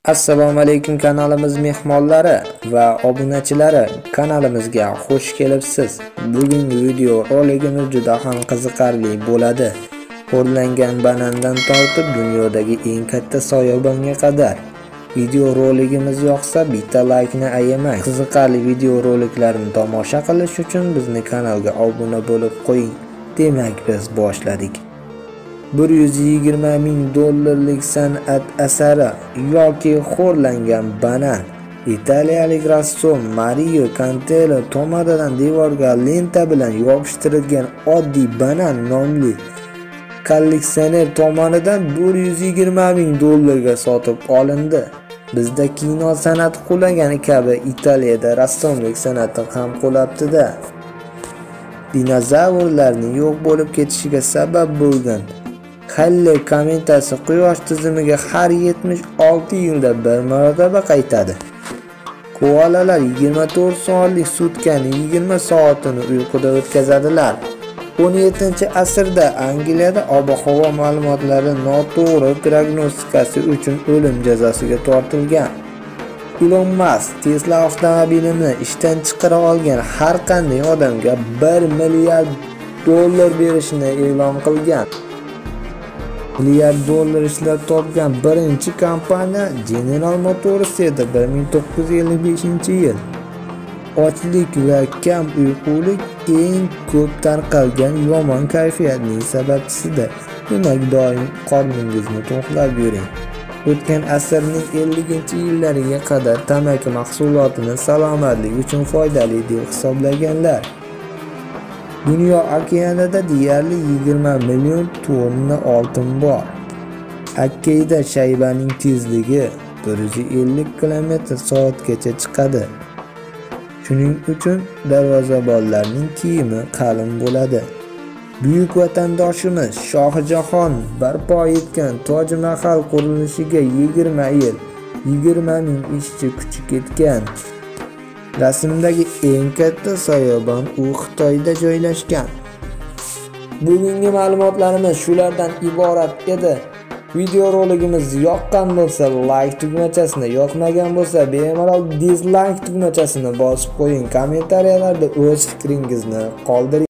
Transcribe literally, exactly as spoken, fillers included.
Assalomu alaykum kanalimiz mehmonlari va obunachilari, kanalimizga xush kelibsiz. Bugungi video roligimiz juda ham qiziqarli bo'ladi. Xo'rlangan banandan tortib dunyodagi eng katta soyabonga qadar. Video roligimiz yoqsa bitta laykni ayamang. Qiziqarli video roliklarni tomosha qilish uchun bizni kanalga obuna bo'lib qo'ying. Demak, biz boshladik. bir yuz yigirma ming dollarlik san'at asari yoki xo'rlangan banan. Italiyalik rassom Mario Cantelo tomonidan devorga lenta bilan yopishtirilgan oddiy banan nomli kolleksioner tomonidan bir yuz yigirma ming dollarga sotib olindi. Bizda kino san'ati qulagani kabi Italiyada rassomlik san'ati ham qulabdi-da. Dinozavrlarning yo'q bo'lib ketishiga sabab bo'lgan Halley kometasi Quyosh tizimiga har yetmish olti yilda bir marotaba qaytadi. Koalalar yigirma to'rt soatlik sutkani yigirma soatini uyquda o'tkazadilar. o'n yettinchi asrda Angliyada ob-havo ma'lumotlari noto'g'ri prognostikasi uchun o'lim jazosiga tortilgan. Elon Musk Tesla avtomobilini ishdan chiqara olgan har qanday odamga bir milliard dollar berishini e'lon qilgan. milliard dollar ishlab topgan birinchi kompaniya General Motors edi. bir ming to'qqiz yuz ellik beshinchi yil. Ochlik va kam uyqulik eng ko'p tarqalgan yomon kayfiyatning sababchisidir. Demak, doim qorningizni to'qlab yuring. O'tgan asrning ellinchi yillariga qadar tamaki mahsulotini salomatlik uchun foydali deb hisoblaganlar. Dunyo okeanida deyarli yigirma million tonna oltin bor. Akkayda shaybaning tezligi bir yuz ellik kilometr soatgacha chiqadi. Shuning uchun darvozabonlarning kiyimi qalin bo'ladi. Buyuk vatandoshimiz Shohjahon barpo etgan Toj Mahal qurilishiga yigirma yil, yigirma ming ishchi kuchi ketgan. Rasmdagi eng katta soyabon u Xitoyda joylashgan. Bugungi ma'lumotlarimiz shulardan iborat edi. Video roligimiz yoqqan bo'lsa like tugmachasini, yoqmagan bo'lsa bemalol dislike tugmachasini bosib qo'ying. Kommentariyalarda o'z fikringizni qoldiring.